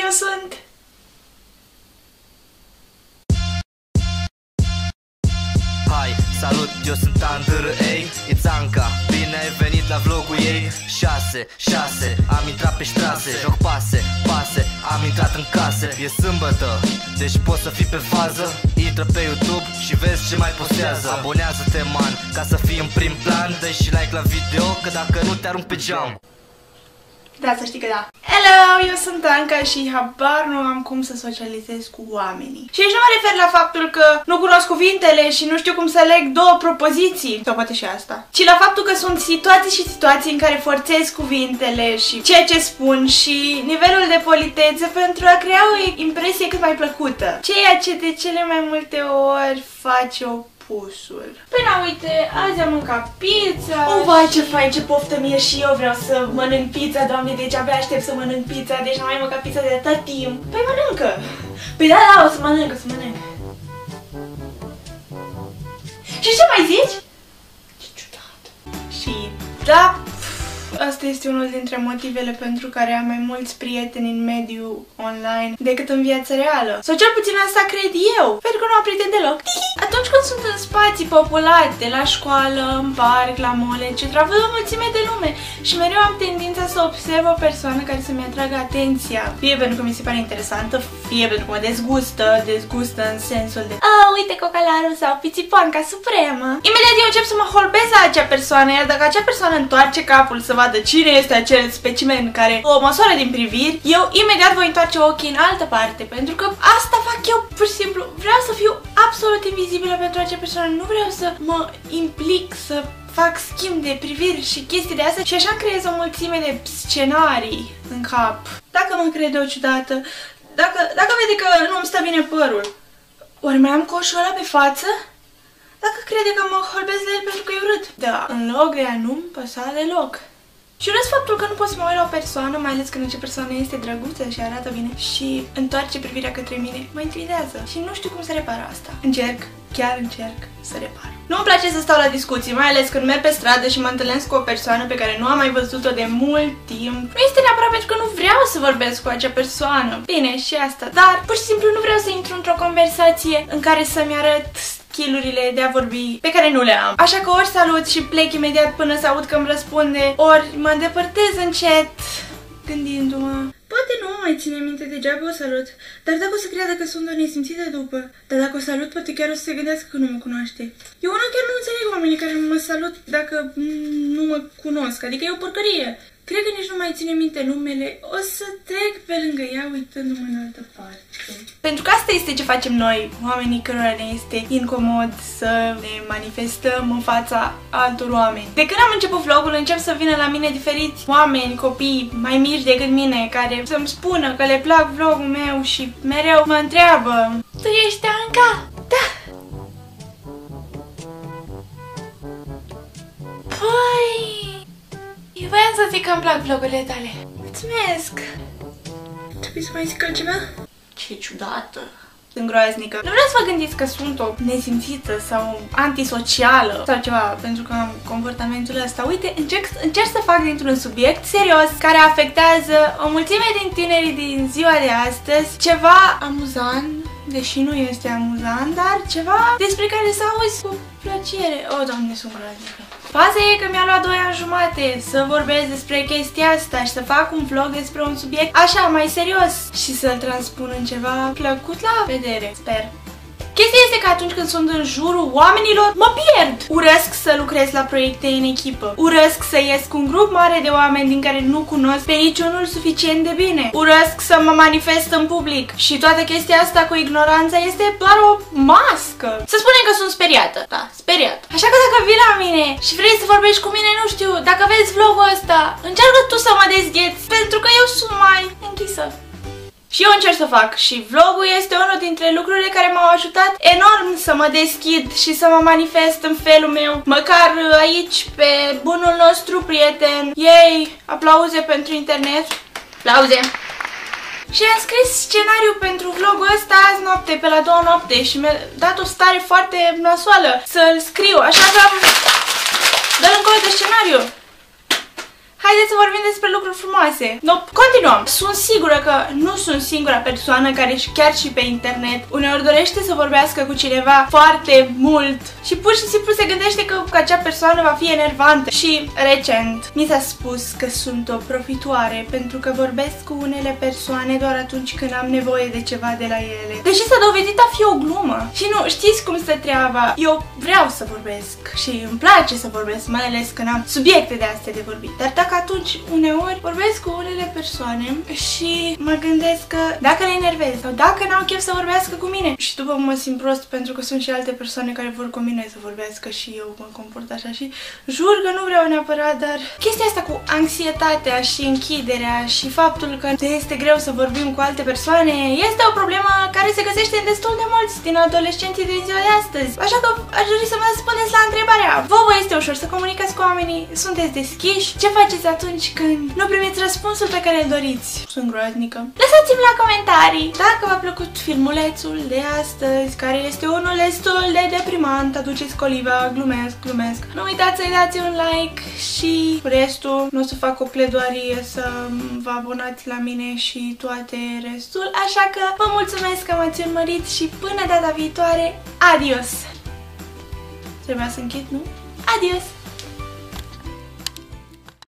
eu sunt... Hai, salut, eu sunt Andrei, it's Anca, bine ai venit la vlogul ei. 6, am intrat pe strase, joc pase, am intrat în case. E sâmbătă, deci poți să fii pe fază. Intră pe YouTube și vezi ce mai postează. Abonează-te, man, ca să fii în prim plan. Dă și like la video, că dacă nu te arunc pe geam. Da, să știi că da. Hello, eu sunt Anca și habar nu am cum să socializez cu oamenii. Și aici nu mă refer la faptul că nu cunosc cuvintele și nu știu cum să leg două propoziții, sau poate și asta, ci la faptul că sunt situații în care forțez cuvintele și ceea ce spun și nivelul de politețe pentru a crea o impresie cât mai plăcută. Ceea ce de cele mai multe ori face o pusul. Păi na, uite, azi am mâncat pizza. Oh, vai, ce fain, ce poftă mie și eu vreau să mănânc pizza, doamne, deci abia aștept să mănânc pizza, deci n-am mai mâncat pizza de atât timp. Păi mănâncă! Păi da, o să mănânc, Și ce mai zici? Ce ciudat. Și da, asta este unul dintre motivele pentru care am mai mulți prieteni în mediul online decât în viața reală. Sau cel puțin asta cred eu, pentru că nu am prieteni deloc. Atunci când sunt în spații populate, la școală, în parc, la mall, etc., văd o mulțime de lume și mereu am tendința să observ o persoană care să-mi atragă atenția. Fie pentru că mi se pare interesantă, fie pentru că mă dezgustă în sensul de uite cocalarul sau pițipoanca supremă. Imediat eu încep să mă holbez la acea persoană, iar dacă acea persoană întoarce capul să vadă cine este acel specimen care o măsoară din priviri, eu imediat voi întoarce ochii în altă parte, pentru că asta fac eu, pur și simplu. Vreau să fiu absolut invizibilă pentru acea persoană, nu vreau să mă implic, să fac schimb de priviri și chestii de astea și așa creez o mulțime de scenarii în cap. Dacă mă crede o ciudată, dacă vede că nu-mi stă bine părul, ori mai am coșul ăla pe față? Dacă crede că mă holbesc de el pentru că e urât. Da, în loc de a nu-mi păsa deloc. Și urăsc faptul că nu pot să mă uit la o persoană, mai ales când acea persoană este drăguță și arată bine și întoarce privirea către mine. Mă intimidează și nu știu cum să repar asta. Chiar încerc să repar. Nu-mi place să stau la discuții, mai ales când merg pe stradă și mă întâlnesc cu o persoană pe care nu am mai văzut-o de mult timp. Nu este neapărat pentru că nu vreau să vorbesc cu acea persoană. Bine, și asta. Dar pur și simplu nu vreau să intru într-o conversație în care să-mi arăt skillurile de a vorbi pe care nu le am. Așa că ori salut și plec imediat până să aud că îmi răspunde, ori mă îndepărtez încet, gândindu-mă. Poate nu mai ține minte, degeaba o salut, dar dacă o să creadă că sunt o nesimțită după, dar dacă o salut, poate chiar o să se gândească că nu mă cunoaște. Eu chiar nu înțeleg oamenii care mă salut dacă nu mă cunosc, adică e o porcărie. Cred că nici nu mai ține minte numele. O să trec pe lângă ea uitându-mă în altă parte. Pentru că asta este ce facem noi, oamenii cărora ne este incomod să ne manifestăm în fața altor oameni. De când am început vlogul, încep să vină la mine diferiți oameni, copii mai mici decât mine, care să-mi spună că le plac vlogul meu și mereu mă întreabă: tu ești Anca? Da! Păi... Eu voiam să zic că îmi plac vlogurile tale. Mulțumesc! Trebuie să mai zic altceva? Ce ciudată! Sunt groaznică. Nu vreau să vă gândiți că sunt o nesimțită sau antisocială sau ceva pentru că am comportamentul ăsta. Uite, încerc să fac dintr-un subiect serios care afectează o mulțime din tinerii din ziua de astăzi ceva amuzant, deși nu este amuzant, dar ceva despre care să auzi cu plăcere. O, Doamne, sunt groaznică. Faza e că mi-a luat 2 ani jumate să vorbesc despre chestia asta și să fac un vlog despre un subiect așa mai serios și să-l transpun în ceva plăcut la vedere, sper. Chestia este că atunci când sunt în jurul oamenilor, mă pierd! Urăsc să lucrez la proiecte în echipă. Urăsc să ies cu un grup mare de oameni din care nu cunosc pe niciunul suficient de bine. Urăsc să mă manifest în public. Și toată chestia asta cu ignoranța este doar o mască. Să spunem că sunt speriată. Da, speriată. Așa că dacă vii la mine și vrei să vorbești cu mine, nu știu, dacă vezi vlogul ăsta, încearcă tu să mă dezgheți, pentru că eu sunt mai închisă. Și eu încerc să fac și vlogul este unul dintre lucrurile care m-au ajutat enorm să mă deschid și să mă manifest în felul meu. Măcar aici, pe bunul nostru prieten. Yay! Aplauze pentru internet. Aplauze! Și am scris scenariu pentru vlogul ăsta azi noapte, pe la 2 noapte și mi-a dat o stare foarte nasoală să-l scriu, așa că dă-l încolo de scenariu. haideți să vorbim despre lucruri frumoase. Continuăm. Sunt sigură că nu sunt singura persoană care chiar și pe internet uneori dorește să vorbească cu cineva foarte mult și pur și simplu se gândește că acea persoană va fi enervantă. Și recent mi s-a spus că sunt o profitoare pentru că vorbesc cu unele persoane doar atunci când am nevoie de ceva de la ele. Deși s-a dovedit a fi o glumă. Și nu, știți cum stă treaba? Eu vreau să vorbesc și îmi place să vorbesc, mai ales când am subiecte de astea de vorbit. Dar dacă atunci uneori vorbesc cu unele persoane și mă gândesc că dacă le enervez sau dacă n-au chef să vorbească cu mine și după mă simt prost pentru că sunt și alte persoane care vor cu mine să vorbească și eu mă comport așa și jur că nu vreau neapărat, dar chestia asta cu anxietatea și închiderea și faptul că este greu să vorbim cu alte persoane este o problemă care se găsește în destul de mulți din adolescenții din ziua de astăzi. Așa că aș dori să mă răspundeți la întrebarea: vouă este ușor să comunicați cu oamenii? Sunteți deschiși? Ce faceți atunci când nu primiți răspunsul pe care îl doriți? Sunt groaznică. Lăsați-mi la comentarii dacă v-a plăcut filmulețul de astăzi, care este unul destul de deprimant. Aduceți coliva, glumesc. Nu uitați să-i dați un like și restul nu o să fac o pledoarie să vă abonați la mine și toate restul. Așa că vă mulțumesc că m-ați urmărit și până data viitoare, adios! Trebuia să închid, nu? Adios!